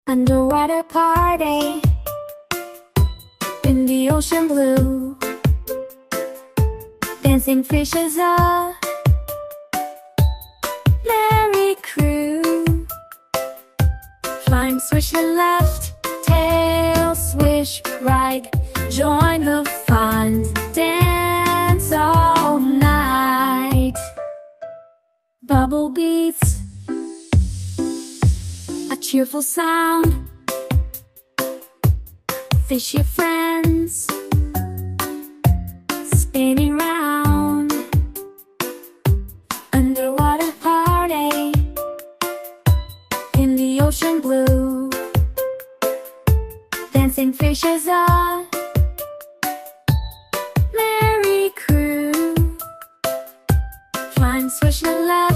Underwater party in the ocean blue. Dancing fishes a merry crew. Flying swish to left, tail swish right. Join the fun, dance all night. Bubble beats, a cheerful sound. Fish your friends, spinning round. Underwater party in the ocean blue. Dancing fishes a merry crew. Flying swish to left,